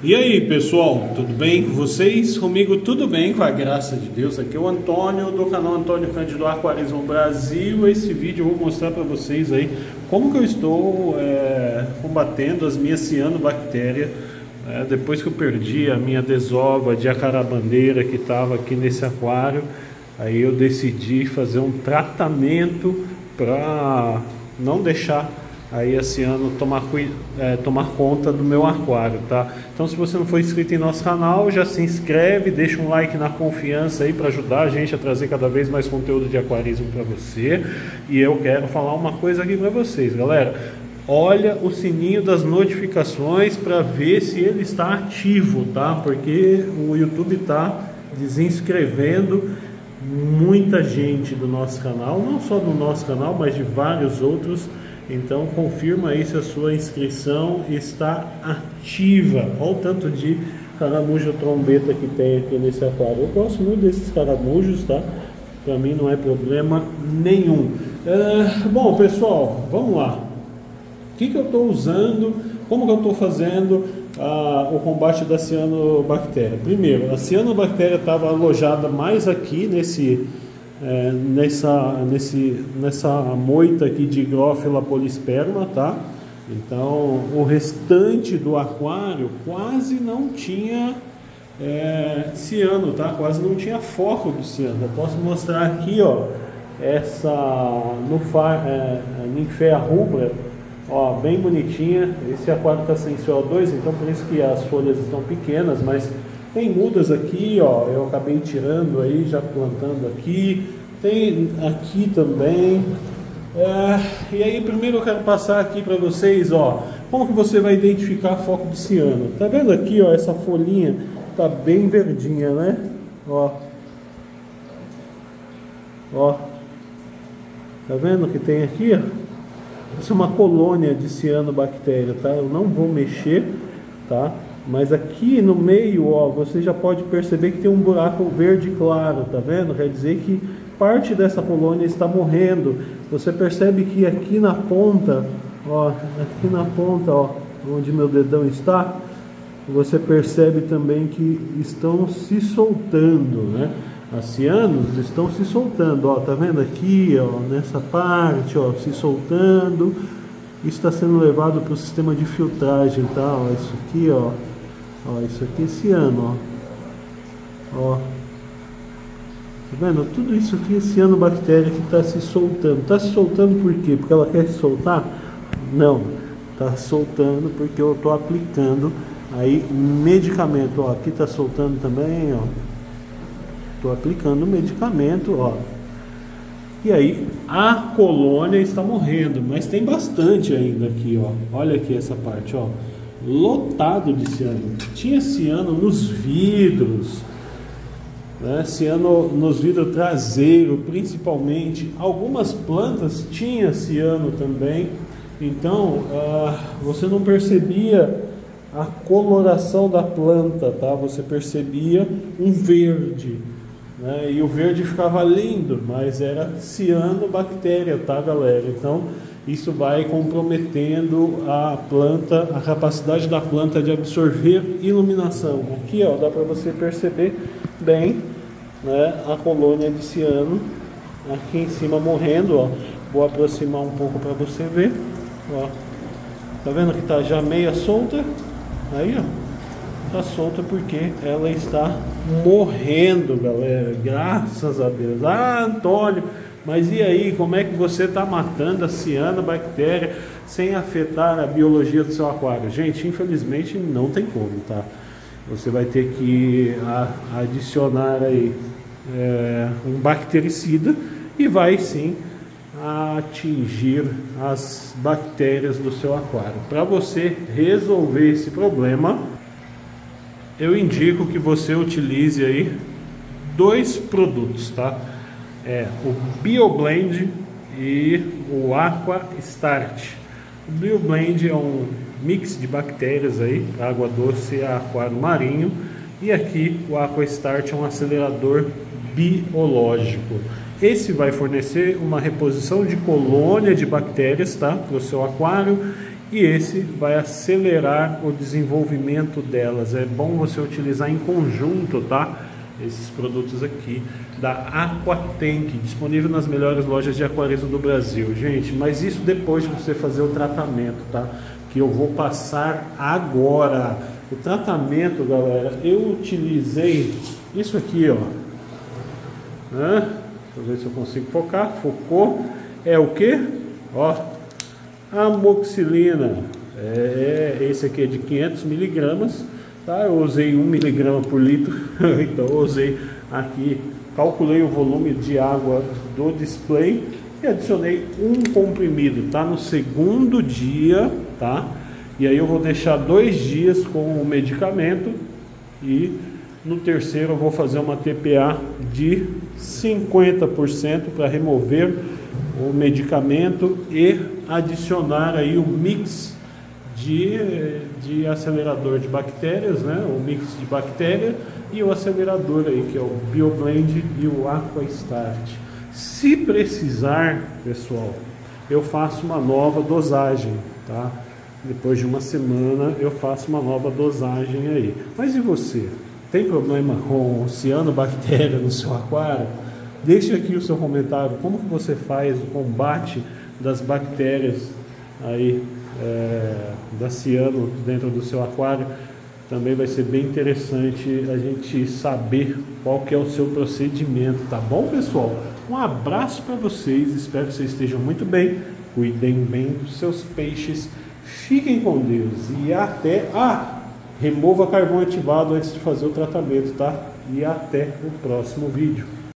E aí pessoal, tudo bem com vocês? Comigo tudo bem, com a graça de Deus. Aqui é o Antônio do canal Antônio Cândido Aquarismo Brasil. Esse vídeo eu vou mostrar para vocês aí como que eu estou combatendo as minhas cianobactérias. Depois que eu perdi a minha desova de acarabandeira que estava aqui nesse aquário, aí eu decidi fazer um tratamento para não deixar aí a ciano tomar conta do meu aquário, tá? Então, se você não for inscrito em nosso canal, já se inscreve, deixa um like na confiança aí para ajudar a gente a trazer cada vez mais conteúdo de aquarismo para você. E eu quero falar uma coisa aqui para vocês, galera. Olha o sininho das notificações para ver se ele está ativo, tá? Porque o YouTube está desinscrevendo muita gente do nosso canal, não só do nosso canal, mas de vários outros. Então confirma aí se a sua inscrição está ativa. Olha o tanto de caramujo trombeta que tem aqui nesse aquário. Eu gosto muito desses caramujos, tá? Para mim não é problema nenhum. Bom pessoal, vamos lá. O que eu estou usando? Como que eu estou fazendo o combate da cianobactéria? Primeiro, a cianobactéria estava alojada mais aqui nessa moita aqui de Hygrophila polisperma, tá? Então o restante do aquário quase não tinha ciano, tá? Quase não tinha foco do ciano. Eu posso mostrar aqui, ó, essa Nymphea rubra, ó, bem bonitinha. Esse aquário está sem CO2, então por isso que as folhas estão pequenas, mas tem mudas aqui, ó, eu acabei tirando aí, já plantando aqui. Tem aqui também. E aí primeiro eu quero passar aqui para vocês, ó, como que você vai identificar foco de ciano. Tá vendo aqui, ó, essa folhinha tá bem verdinha, né? Ó. Ó. Tá vendo que tem aqui, ó? Essa é uma colônia de cianobactéria, tá? Eu não vou mexer, tá? Mas aqui no meio, ó, você já pode perceber que tem um buraco verde claro, tá vendo? Quer dizer que parte dessa colônia está morrendo. Você percebe que aqui na ponta, ó, onde meu dedão está, você percebe também que estão se soltando, né? As cianos estão se soltando, ó, tá vendo aqui, ó, nessa parte, ó, se soltando. Isso está sendo levado para o sistema de filtragem, tá? Ó, isso aqui, ó, isso aqui é ciano, ó. Tá vendo? Tudo isso aqui é cianobactéria que está se soltando. Está se soltando por quê? Porque ela quer se soltar? Não. Está soltando porque eu estou aplicando aí medicamento. Ó, aqui está soltando também, ó. Estou aplicando medicamento, ó. E aí a colônia está morrendo, mas tem bastante ainda aqui, ó. Olha aqui essa parte, ó. Lotado de ciano. Tinha ciano nos vidros, né? Ciano nos vidros traseiros, principalmente. Algumas plantas tinha ciano também. Então você não percebia a coloração da planta, tá? Você percebia um verde, né? E o verde ficava lindo, mas era cianobactéria, tá, galera? Então isso vai comprometendo a planta, a capacidade da planta de absorver iluminação. Aqui, ó, dá para você perceber bem, né, a colônia de ciano aqui em cima morrendo, ó. Vou aproximar um pouco para você ver, ó. Tá vendo que tá já meia solta? Aí, ó, tá solta porque ela está morrendo, galera. Graças a Deus. Antônio, mas e aí, como é que você está matando a cianobactéria sem afetar a biologia do seu aquário? Gente, infelizmente não tem como, tá? Você vai ter que adicionar aí um bactericida e vai sim atingir as bactérias do seu aquário. Para você resolver esse problema, eu indico que você utilize aí dois produtos, tá? O BioBlend e o Aqua Start. O BioBlend é um mix de bactérias aí, água doce e aquário marinho, e aqui o Aqua Start é um acelerador biológico. Esse vai fornecer uma reposição de colônia de bactérias, tá, para o seu aquário, e esse vai acelerar o desenvolvimento delas. É bom você utilizar em conjunto, tá? Esses produtos aqui da Aquatank, disponível nas melhores lojas de aquarismo do Brasil, gente. Mas isso depois de você fazer o tratamento, tá? Que eu vou passar agora. O tratamento, galera, eu utilizei isso aqui, ó. Deixa eu ver se eu consigo focar. Focou. É o que? Ó, amoxicilina. Esse aqui é de 500 miligramas, tá? Eu usei 1 miligrama por litro. Então eu usei aqui, calculei o volume de água do display e adicionei um comprimido, tá? No segundo dia, tá? E aí eu vou deixar 2 dias com o medicamento e no terceiro eu vou fazer uma TPA de 50% para remover o medicamento e adicionar aí o mix de acelerador de bactérias, né? O mix de bactéria e o acelerador aí, que é o BioBlend e o AquaStart. Se precisar, pessoal, eu faço uma nova dosagem, tá? Depois de uma semana eu faço uma nova dosagem aí. Mas e você? Tem problema com cianobactéria no seu aquário? Deixe aqui o seu comentário. Como que você faz o combate das bactérias aí, da ciano dentro do seu aquário? Também vai ser bem interessante a gente saber qual que é o seu procedimento, tá bom, pessoal? Um abraço para vocês, espero que vocês estejam muito bem, cuidem bem dos seus peixes, fiquem com Deus e até... remova carvão ativado antes de fazer o tratamento, tá? E até o próximo vídeo.